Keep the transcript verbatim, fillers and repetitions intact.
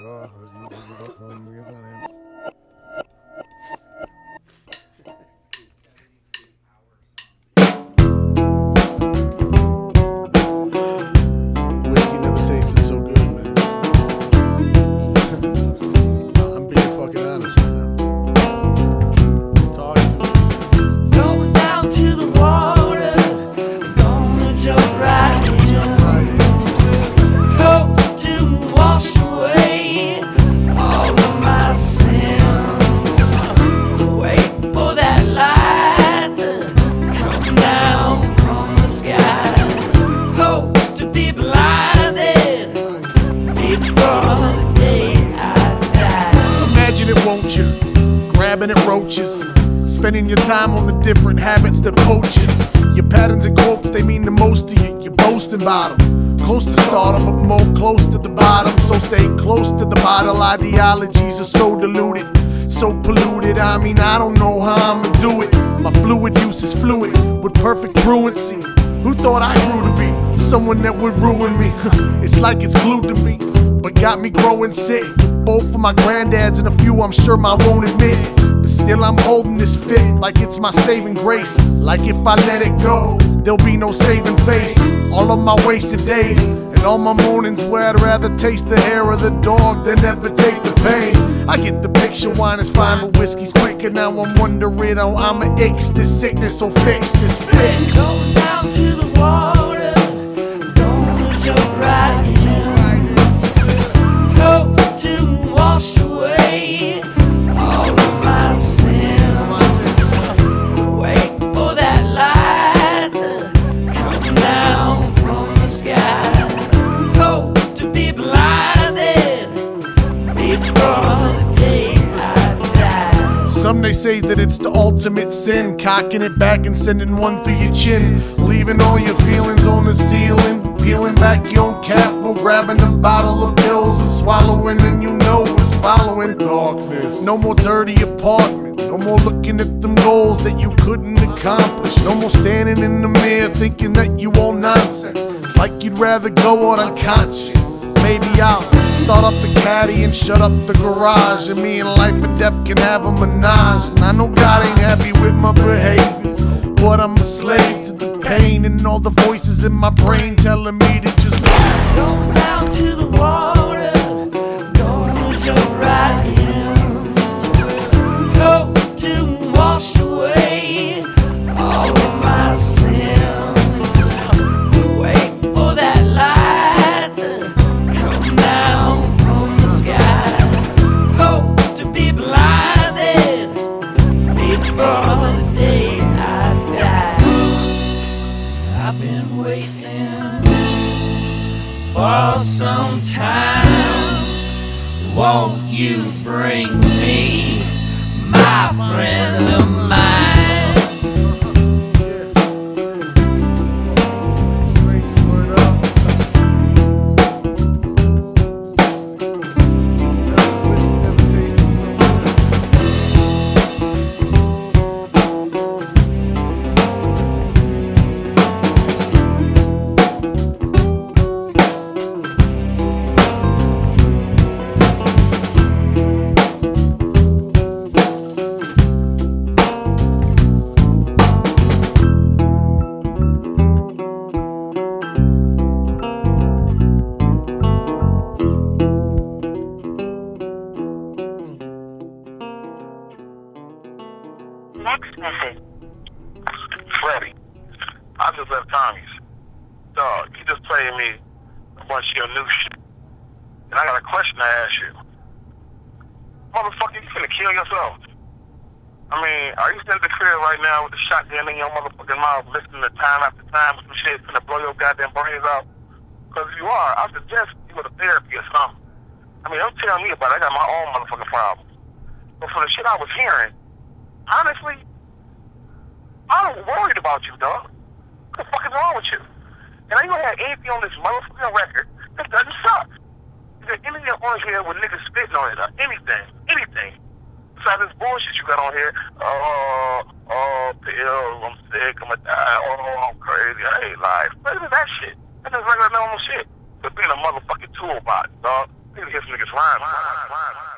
dog. You go from me, Whiskey never tasted so good, man. I'm being fucking honest right now. Talk to me. Going down to the water, gonna jump right in. Hope to wash away all of my sins. Wait for that light to come down from the sky. Hope to be blinded before the day I die. Imagine it, won't you? Grabbing at roaches, spending your time on the different habits that poach you. Your patterns and quotes, they mean the most to you. You're boasting about them. Close to stardom, but more close to the bottom. So stay close to the bottle. Ideologies are so diluted, so polluted. I mean, I don't know how I'ma do it. My fluid use is fluid with perfect truancy. Who thought I grew to be someone that would ruin me? It's like it's glued to me, but got me growing sick. Both of my granddads and a few I'm sure I won't admit. But still I'm holding this fit like it's my saving grace. Like if I let it go, there'll be no saving face. All of my wasted days and all my mornings where I'd rather taste the hair of the dog than ever take the pain. I get the picture, wine is fine but whiskey's quicker. Now I'm wondering how I'ma X this sickness or fix this fix. Going down to the water, gonna jump right in. Hope to wash away all of my sins. Wait for that light to come down from the sky. Hope to be blinded before the day I die. Some they say that it's the ultimate sin, cocking it back and sending one through your chin, leaving all your feelings on the ceiling, peeling back your cap or grabbing a bottle of pills and swallowing, and you know it's following darkness. No more dirty apartments, no more looking at them goals that you couldn't accomplish, no more standing in the mirror thinking that you all nonsense. It's like you'd rather go on unconscious. Maybe I'll start up the caddy and shut up the garage, and me and life and death can have a menage. And I know God ain't happy with my behavior, but I'm a slave to the pain and all the voices in my brain telling me to just go down to the water, gonna jump right in. Hope to wash away all of my sins. Wait for that light to come down from the sky. Hope to be blinded before the day I die. I've been waiting for some time. Won't you bring me my friend of mine? Next message. Freddie, I just left Tommy's. Dog, you just playing me a bunch of your new shit. And I got a question to ask you. Motherfucker, you finna kill yourself. I mean, are you still at the crib right now with the shotgun in your motherfucking mouth, listening to time after time with some shit finna blow your goddamn brains out? Because if you are, I suggest you go to therapy or something. I mean, don't tell me about it. I got my own motherfucking problems. But for the shit I was hearing, honestly, I'm worried about you, dog. What the fuck is wrong with you? And I ain't gonna have anything on this motherfucking record that doesn't suck. Is there anything on here with niggas spitting on it or anything? Anything? Besides this bullshit you got on here. Oh, oh, pills, I'm sick, I'm gonna die, oh, I'm crazy, I hate life. What is that shit? That's just regular normal shit. But being a motherfucking toolbox, dog. Niggas hear some niggas rhyme.